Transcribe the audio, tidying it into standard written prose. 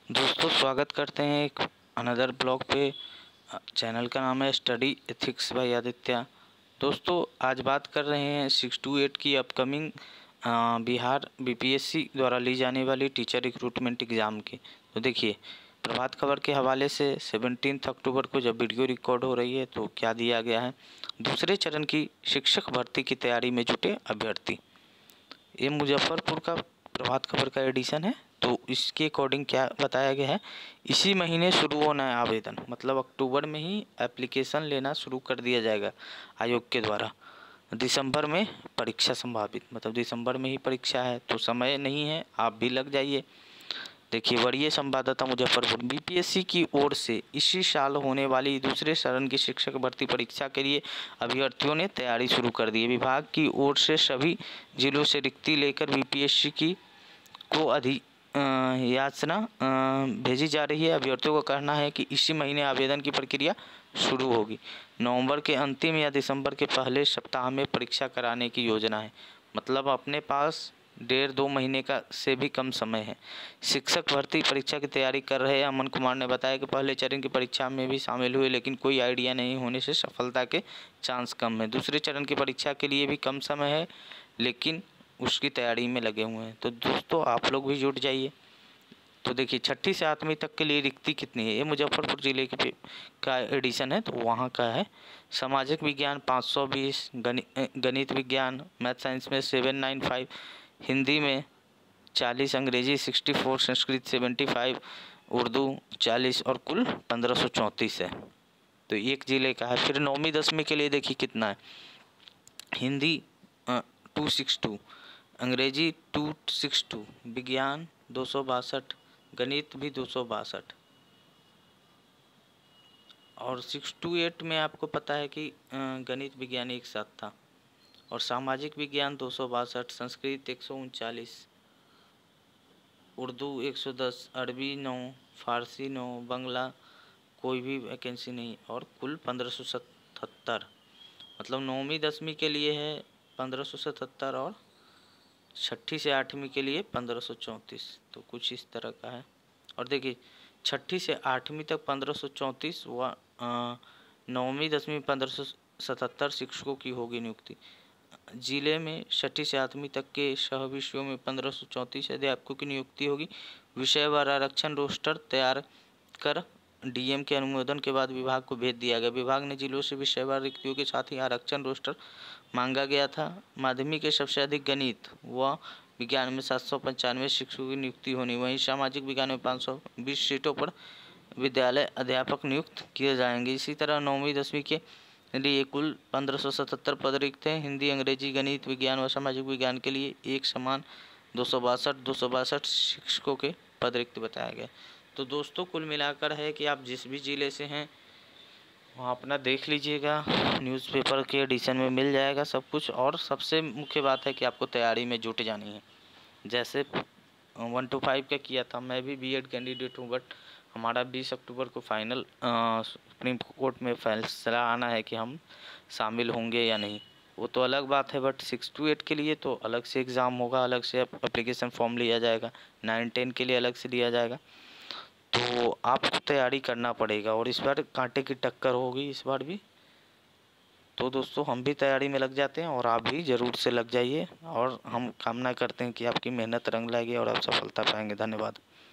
दोस्तों स्वागत करते हैं एक अनदर ब्लॉग पे। चैनल का नाम है स्टडी एथिक्स बाय आदित्य। दोस्तों आज बात कर रहे हैं 6 to 8 की अपकमिंग बिहार बीपीएससी द्वारा ली जाने वाली टीचर रिक्रूटमेंट एग्ज़ाम की। तो देखिए, प्रभात खबर के हवाले से 17 अक्टूबर को जब वीडियो रिकॉर्ड हो रही है तो क्या दिया गया है। दूसरे चरण की शिक्षक भर्ती की तैयारी में जुटे अभ्यर्थी। ये मुजफ्फरपुर का प्रभात खबर का एडिशन है। तो इसके अकॉर्डिंग क्या बताया गया है, इसी महीने शुरू होना है आवेदन, मतलब अक्टूबर में ही एप्लीकेशन लेना शुरू कर दिया जाएगा आयोग के द्वारा। दिसंबर में परीक्षा संभावित, मतलब दिसंबर में ही परीक्षा है तो समय नहीं है, आप भी लग जाइए। देखिए, वरीय संवाददाता मुजफ्फरपुर, बीपीएससी की ओर से इसी साल होने वाली दूसरे चरण की शिक्षक भर्ती परीक्षा के लिए अभ्यर्थियों ने तैयारी शुरू कर दी है। विभाग की ओर से सभी जिलों से रिक्ति लेकर बीपीएससी की को याचना भेजी जा रही है। अभ्यर्थियों का कहना है कि इसी महीने आवेदन की प्रक्रिया शुरू होगी। नवंबर के अंतिम या दिसंबर के पहले सप्ताह में परीक्षा कराने की योजना है। मतलब अपने पास 1.5-2 महीने का से भी कम समय है। शिक्षक भर्ती परीक्षा की तैयारी कर रहे अमन कुमार ने बताया कि पहले चरण की परीक्षा में भी शामिल हुए, लेकिन कोई आइडिया नहीं होने से सफलता के चांस कम है। दूसरे चरण की परीक्षा के लिए भी कम समय है, लेकिन उसकी तैयारी में लगे हुए हैं। तो दोस्तों आप लोग भी जुट जाइए। तो देखिए, 6ठी से 8वीं तक के लिए रिक्ति कितनी है, ये मुजफ्फरपुर ज़िले के का एडिशन है तो वहाँ का है। सामाजिक विज्ञान 520, गणित विज्ञान मैथ साइंस में 795, हिंदी में 40, अंग्रेजी 64, संस्कृत 75, उर्दू 40 और कुल 1534 है। तो एक ज़िले का है। फिर 9वीं 10वीं के लिए देखिए कितना है। हिंदी 262, अंग्रेजी 262, विज्ञान 262, गणित भी 262। और 6 to 8 में आपको पता है कि गणित विज्ञान एक साथ था। और सामाजिक विज्ञान 262, संस्कृत 139, उर्दू 110, अरबी 9, फारसी 9, बंगला कोई भी वैकेंसी नहीं, और कुल 1577। मतलब 9वीं 10वीं के लिए है 1577 और 6ठी से 8वीं के लिए 1534। तो कुछ इस तरह का है। और देखिए, 6ठी से 8वीं तक 1534 व 9वीं 10वीं 1577 शिक्षकों की होगी नियुक्ति। जिले में 6ठी से 8वीं तक के सह विषयों में 1534 अध्यापकों की नियुक्ति होगी। विषयवार आरक्षण रोस्टर तैयार कर डीएम के अनुमोदन के बाद विभाग को भेज दिया गया। विभाग ने जिलों से विषयवार रिक्तियों के साथ ही आरक्षण रोस्टर मांगा गया था। माध्यमिक के सबसे अधिक गणित व विज्ञान में 795 शिक्षकों की नियुक्ति होनी। वहीं सामाजिक विज्ञान में 520 सीटों पर विद्यालय अध्यापक नियुक्त किए जाएंगे। इसी तरह 9वीं 10वीं के लिए कुल 1577 पद रिक्त हैं। हिंदी, अंग्रेजी, गणित, विज्ञान व सामाजिक विज्ञान के लिए एक समान 262 शिक्षकों के पद रिक्त बताया गया। तो दोस्तों कुल मिलाकर है कि आप जिस भी ज़िले से हैं वहाँ अपना देख लीजिएगा, न्यूज़पेपर के एडिशन में मिल जाएगा सब कुछ। और सबसे मुख्य बात है कि आपको तैयारी में जुट जानी है। जैसे 1 to 5 का किया था, मैं भी बीएड कैंडिडेट हूँ, बट हमारा 20 अक्टूबर को फाइनल सुप्रीम कोर्ट में फैसला आना है कि हम शामिल होंगे या नहीं, वो तो अलग बात है। बट 6 to 8 के लिए तो अलग से एग्ज़ाम होगा, अलग से एप्लीकेशन फॉर्म लिया जाएगा, 9-10 के लिए अलग से लिया जाएगा। तो आपको तैयारी करना पड़ेगा और इस बार कांटे की टक्कर होगी इस बार भी। तो दोस्तों हम भी तैयारी में लग जाते हैं और आप भी ज़रूर से लग जाइए, और हम कामना करते हैं कि आपकी मेहनत रंग लाएगी और आप सफलता पाएंगे। धन्यवाद।